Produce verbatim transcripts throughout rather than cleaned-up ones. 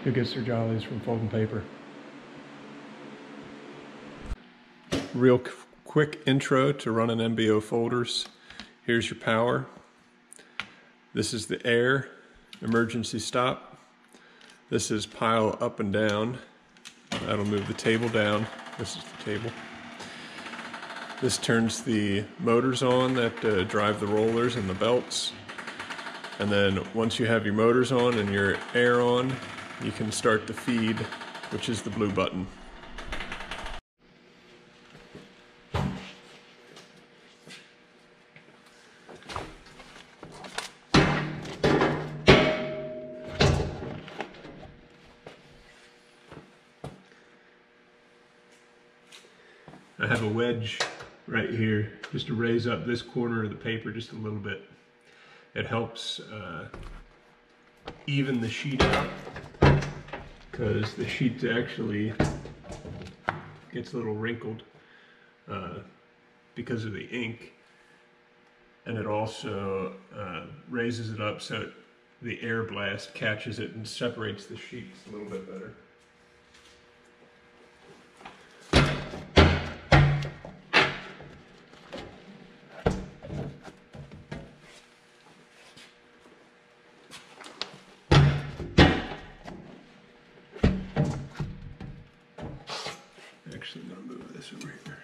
who gets their jollies from folding paper. Real quick intro to running M B O folders. Here's your power. This is the air, emergency stop. This is pile up and down. That'll move the table down. This is the table. This turns the motors on that uh, drive the rollers and the belts. And then once you have your motors on and your air on, you can start the feed, which is the blue button. I have a wedge right here just to raise up this corner of the paper just a little bit. It helps uh, even the sheet out, because the sheet actually gets a little wrinkled uh, because of the ink, and it also uh, raises it up so it, the air blast catches it and separates the sheets a little bit better. Actually, I'm going to move this over here.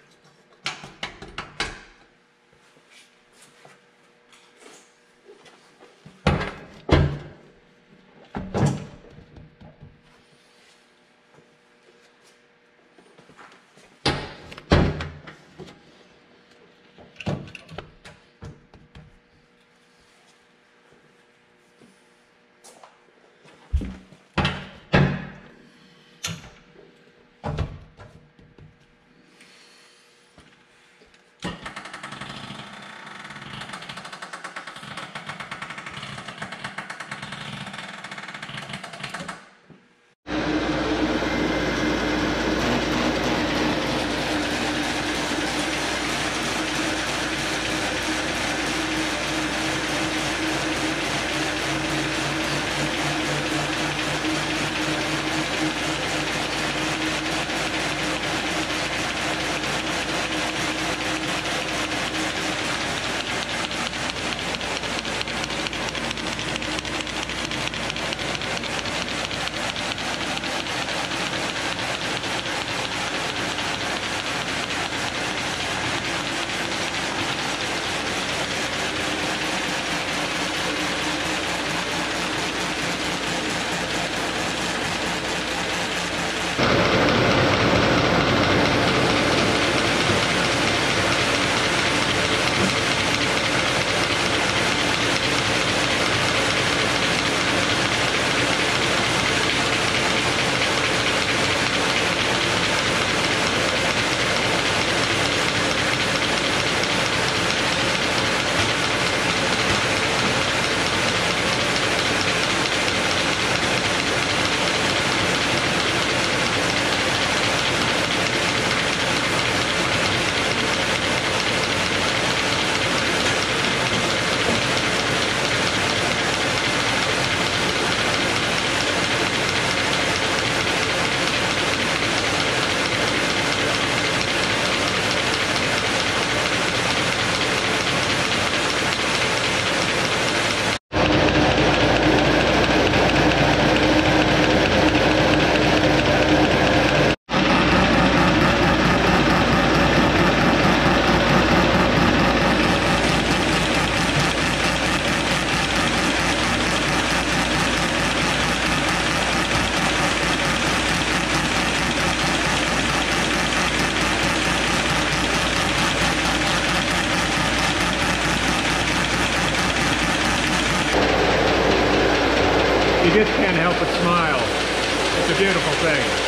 You just can't help but smile. It's a beautiful thing.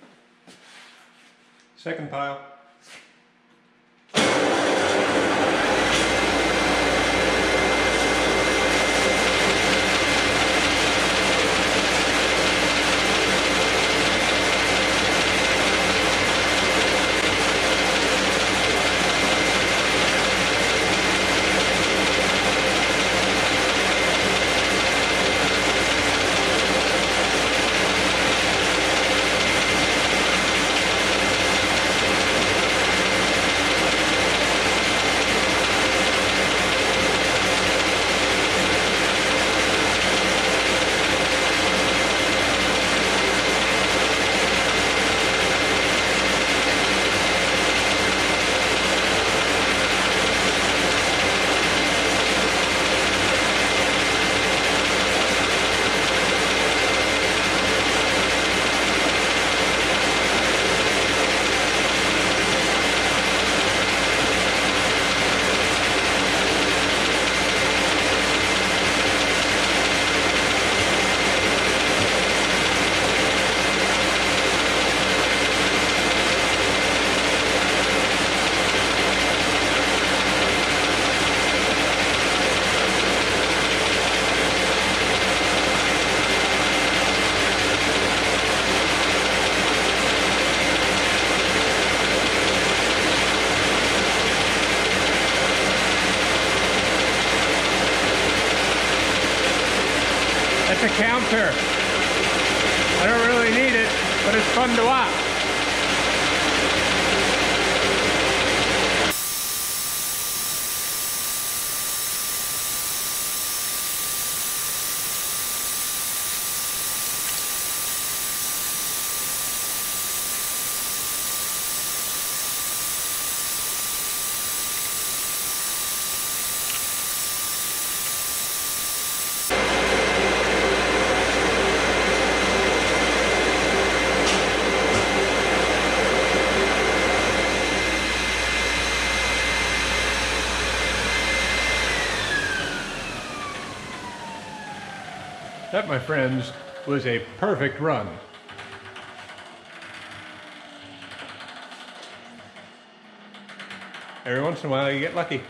Second pile. a counter. I don't really need it, but it's fun to watch. That, my friends, was a perfect run. Every once in a while you get lucky.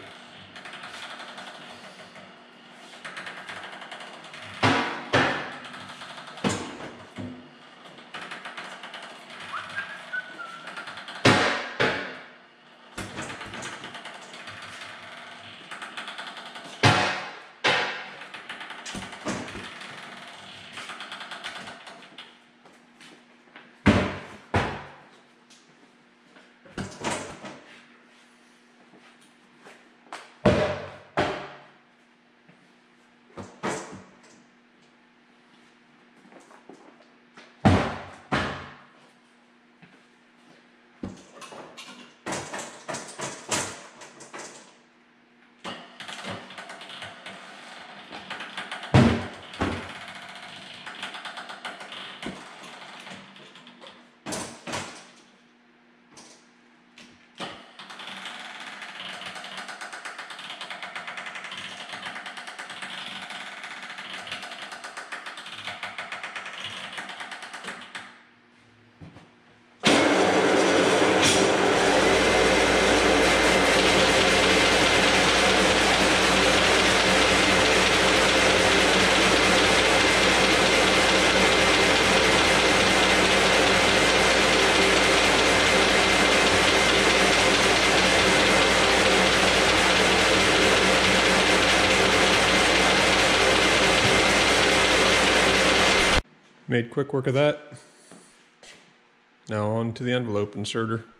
Made quick work of that. Now on to the envelope inserter.